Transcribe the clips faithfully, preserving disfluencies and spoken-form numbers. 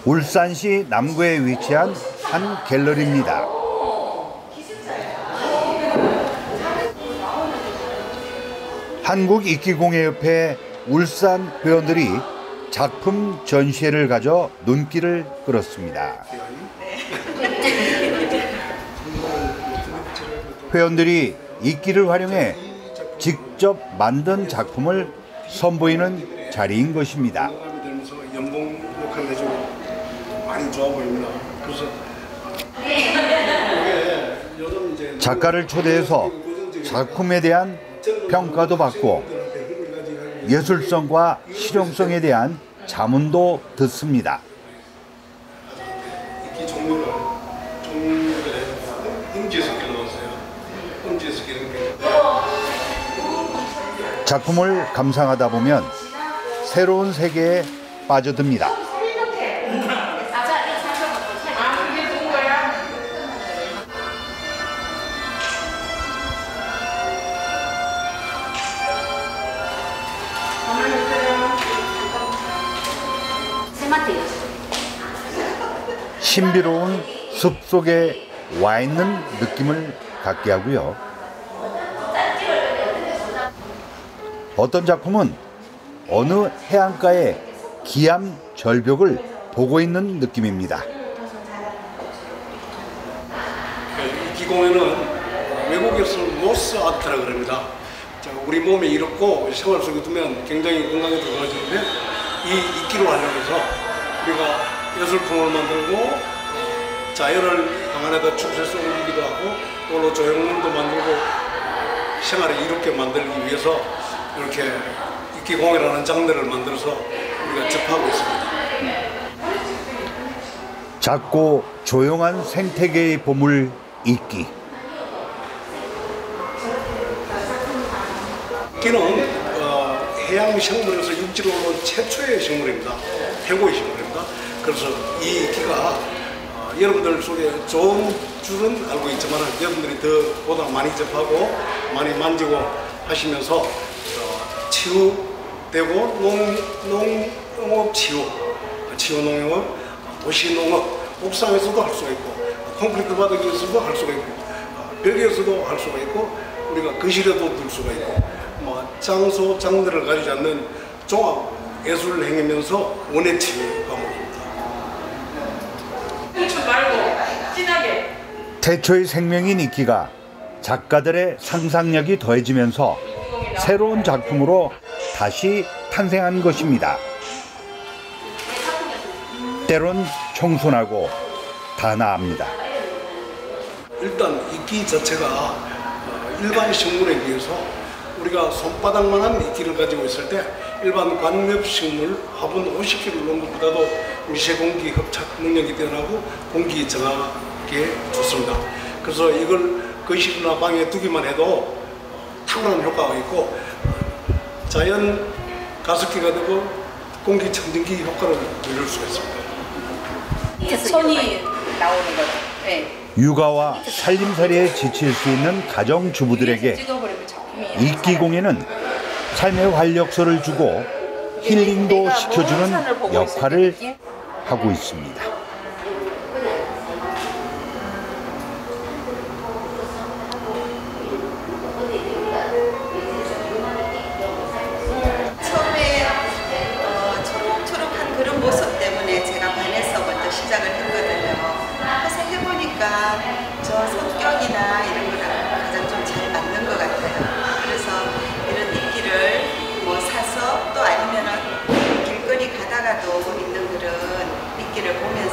울산시 남구에 위치한 한 갤러리입니다. 한국익기공예협회 울산 회원들이 작품 전시회를 가져 눈길을 끌었습니다. 회원들이 이끼를 활용해 직접 만든 작품을 선보이는 자리인 것입니다. 연봉 역할을 해주고 많이 좋아 보입니다. 그래서 작가를 초대해서 작품에 대한 평가도 받고 예술성과 실용성에 대한 자문도 듣습니다. 이끼 종류를 종류를 음지에서 작품을 감상하다 보면 새로운 세계에 빠져듭니다. 신비로운 숲속에 와 있는 느낌을 갖게 하고요. 어떤 작품은 어느 해안가의 기암 절벽을 보고 있는 느낌입니다. 이끼공예는 외국에서 노스 아트라고 그럽니다. 우리 몸에 이렇고 생활 속에 두면 굉장히 건강에 좋아지는데 이 이끼로 활용해서 우리가 예술품을 만들고 자연을 방 안에다 축소해서 옮기기도 하고 또 조형물도 만들고 생활을 이롭게 만들기 위해서 이렇게 이끼공예라는 장르를 만들어서 우리가 접하고 있습니다. 작고 조용한 생태계의 보물 이끼. 이끼는 어, 해양 생물에서 육지로 온 최초의 생물입니다. 최고의 생물입니다. 그래서 이 이끼가 어, 여러분들 속에 좋은 줄은 알고 있지만 여러분들이 더 보다 많이 접하고 많이 만지고 하시면서 어, 치유되고 농, 농, 농업 치유, 치유 농업, 도시 농업, 옥상에서도 할 수가 있고 콘크리트 바닥에서도 할 수가 있고 벽에서도 할 수가 있고 우리가 거실에도 둘 수가 있고 뭐 장소, 장르를 가리지 않는 종합 예술 행위면서 원예 치유 과목입니다. 태초의 생명인 이끼가 작가들의 상상력이 더해지면서 새로운 작품으로 다시 탄생한 것입니다. 때론 청순하고 단아합니다. 일단 이끼 자체가 일반 식물에 비해서 우리가 손바닥만한 이끼를 가지고 있을 때 일반 관엽식물 화분 오십 킬로그램 놓은 것보다도 미세공기 흡착 능력이 뛰어나고 공기 정화에 좋습니다. 그래서 이걸 거실이나 방에 두기만 해도 탁월한 효과가 있고 자연 가습기가 되고 공기 청정기 효과를 누릴 수가 있습니다. 손이 나오는 거죠. 네. 육아와 살림살이에 지칠 수 있는 가정주부들에게 이끼공예는 삶의 활력소를 주고 힐링도 시켜주는 역할을 하고 있습니다. 처음에 어, 초록초록한 그런 모습 때문에 제가 반해서부터 시작을 했거든요. 그래서 해보니까 저 성격이나 이런 거랑 가장 좀 잘 맞는 것 같아요. 그래서 이런 이끼를 뭐 사서 또 아니면은 길거리 가다가도 있는 그런 이끼를 보면서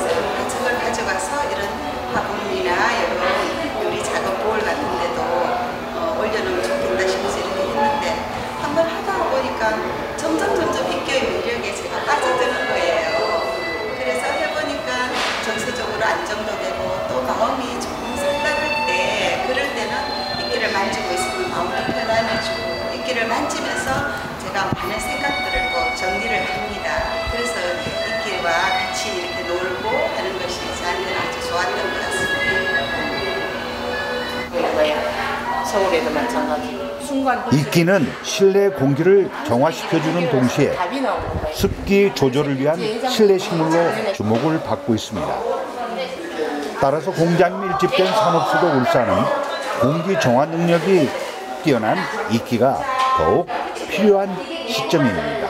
서울에도 마찬가지. 순간 이끼는 실내 공기를 정화시켜주는 동시에 답이 나오는 거예요. 습기 조절을 위한 실내 식물로 주목을 받고 있습니다. 따라서 공장이 밀집된 산업수도 울산은 공기 정화 능력이 뛰어난 이끼가 더욱 필요한 시점입니다.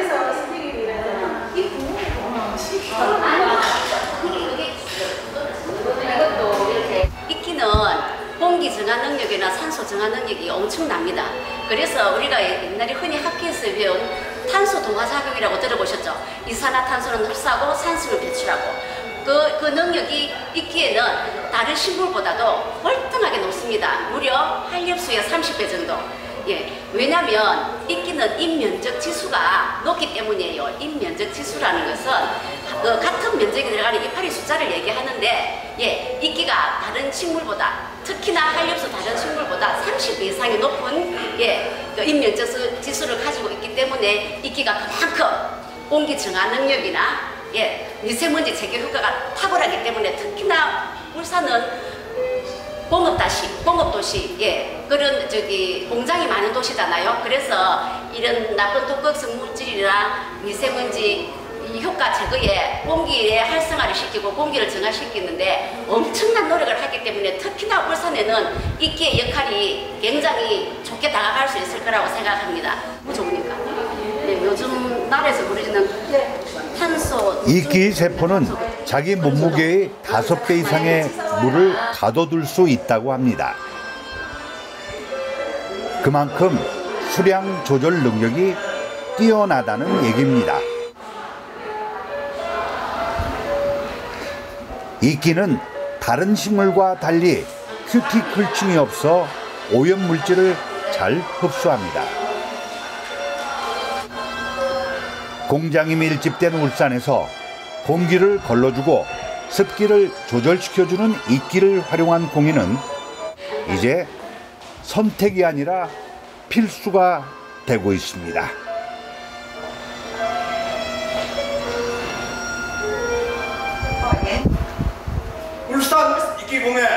이끼는 공기 정화 능력이나 산소 정화 능력이 엄청납니다. 그래서 우리가 옛날에 흔히 학교에서 배운 탄소 동화 작용이라고 들어보셨죠? 이산화탄소는 흡수하고 산소를 배출하고 그, 그 능력이 이끼에는 다른 식물보다도 월등하게 높습니다. 무려 한렵수의 삼십 배 정도. 예, 왜냐하면 이끼는 인면적 지수가 높기 때문이에요. 인면적 지수라는 것은 그 같은 면적이 들어가는 이파리 숫자를 얘기하는데, 예, 이끼가 다른 식물보다 특히나 한렵수 다른 식물보다 삼십 배 이상이 높은 예, 그 인면적 지수를 가지고 있기 때문에 이끼가 그만큼 공기 정화 능력이나 예, 미세먼지 제거 효과가 탁월하기 때문에 특히나 울산은 공업도시, 공업도시, 예, 그런 저기 공장이 많은 도시잖아요. 그래서 이런 나쁜 독극성 물질이나 미세먼지 이 효과 제거에 공기의 활성화를 시키고 공기를 정화시키는데 엄청난 노력을 하기 때문에 특히나 울산에는 이끼의 역할이 굉장히 좋게 다가갈 수 있을 거라고 생각합니다. 너무 좋으니까. 네, 요즘 날에서 부르지는 탄소. 이끼 세포는 자기 몸무게의 다섯 배 이상의 물을 가둬둘 수 있다고 합니다. 그만큼 수량 조절 능력이 뛰어나다는 얘기입니다. 이끼는 다른 식물과 달리 큐티클층이 없어 오염물질을 잘 흡수합니다. 공장이 밀집된 울산에서 공기를 걸러주고 습기를 조절시켜주는 이끼를 활용한 공예는 이제 선택이 아니라 필수가 되고 있습니다. 울산 이끼공예